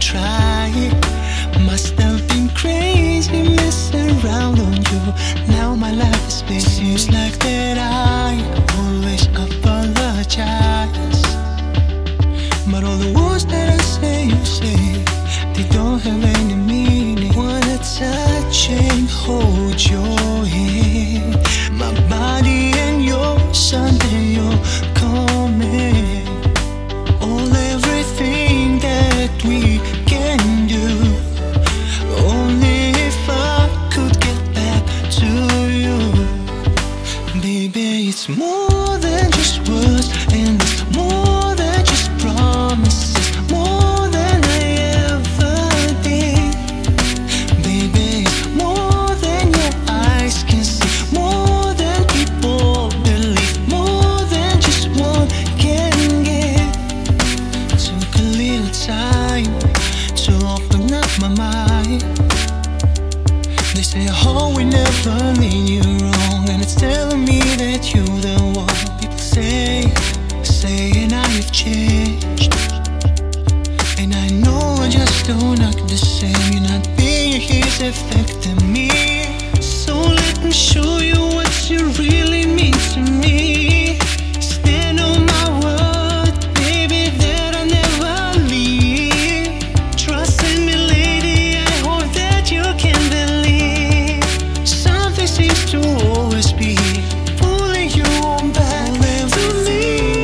try. Must have been crazy messing around on you. Now my life is big. Seems like that I always apologize, but all the words that I say, you say, they don't have any meaning. Wanna touch and hold your hand, my body and yours under your comment. All everything that we can do. Only if I could get back to you. Baby, it's more than just words, and it's more than just promises, more than I ever did. Baby, it's more than your eyes can see, more than people believe, more than just one can get. Took a little time to open up my mind. They say, oh, we never lead you wrong, and it's telling me that you're the one. People saying I have changed, and I know I just don't act the same. You're not being here's affecting me, so let me show you what you really mean to me. Stand on my word, baby, that I never leave. Trust in me, lady, I hope that you can believe. Something seems to always be pulling you on back to me.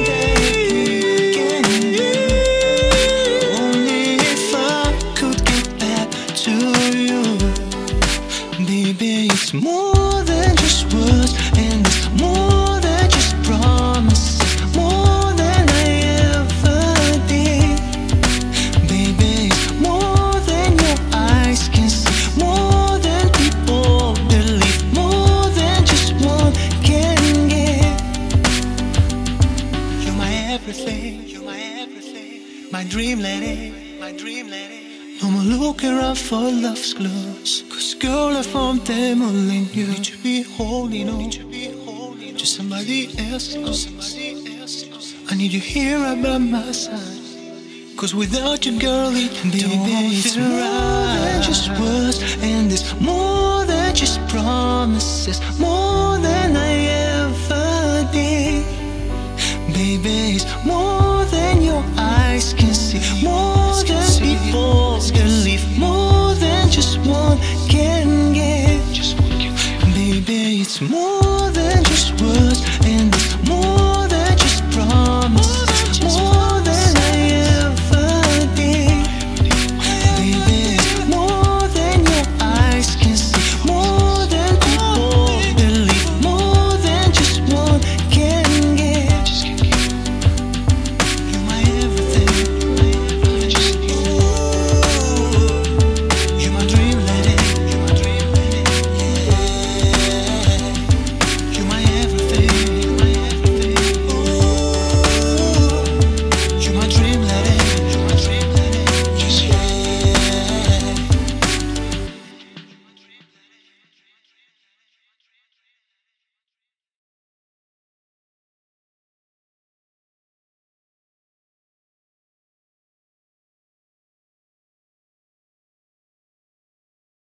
Only if I could get back to you. Baby, it's more than just words, and it's more than just promises, more than I ever did. Baby, it's more than your eyes can see, more than people believe, more than just one can get. You're my everything, you're my everything, my dream lady, my dream lady. No more looking around for love's clues, 'cause girl, I found them all in you. Need to be holding on to somebody else. I need you here right by my side, 'cause without you, girl, it don't it's more than just words, and it's more than just promises, more than I ever did. Baby, it's more than your eyes can see, more than people believe, more than just one can get. Baby, it's more than just words,